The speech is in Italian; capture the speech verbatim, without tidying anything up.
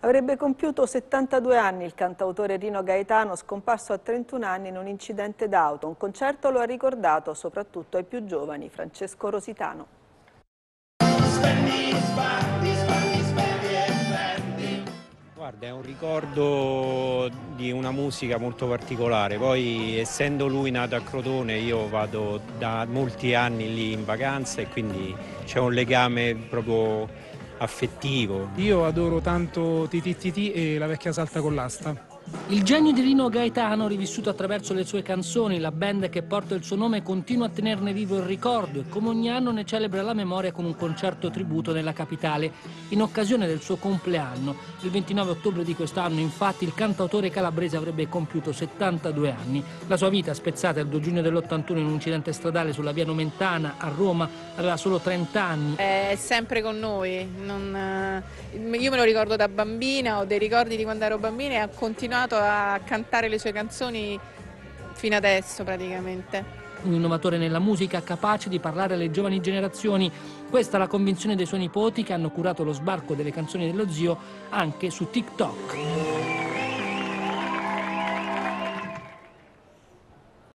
Avrebbe compiuto settantadue anni il cantautore Rino Gaetano, scomparso a trentuno anni in un incidente d'auto. Un concerto lo ha ricordato soprattutto ai più giovani. Francesco Rositano. Guarda, è un ricordo di una musica molto particolare, poi essendo lui nato a Crotone io vado da molti anni lì in vacanza e quindi c'è un legame proprio affettivo. Io adoro tanto Titi Titi e La vecchia salta con l'asta. Il genio di Rino Gaetano, rivissuto attraverso le sue canzoni, la band che porta il suo nome continua a tenerne vivo il ricordo e come ogni anno ne celebra la memoria con un concerto tributo nella capitale in occasione del suo compleanno. Il ventinove ottobre di quest'anno, infatti, il cantautore calabrese avrebbe compiuto settantadue anni. La sua vita, spezzata il due giugno dell'ottantuno in un incidente stradale sulla via Nomentana a Roma, aveva solo trenta anni. È sempre con noi, non, io me lo ricordo da bambina, ho dei ricordi di quando ero bambina e ha continuato a cantare le sue canzoni fino adesso praticamente. Un innovatore nella musica capace di parlare alle giovani generazioni. Questa è la convinzione dei suoi nipoti che hanno curato lo sbarco delle canzoni dello zio anche su TikTok.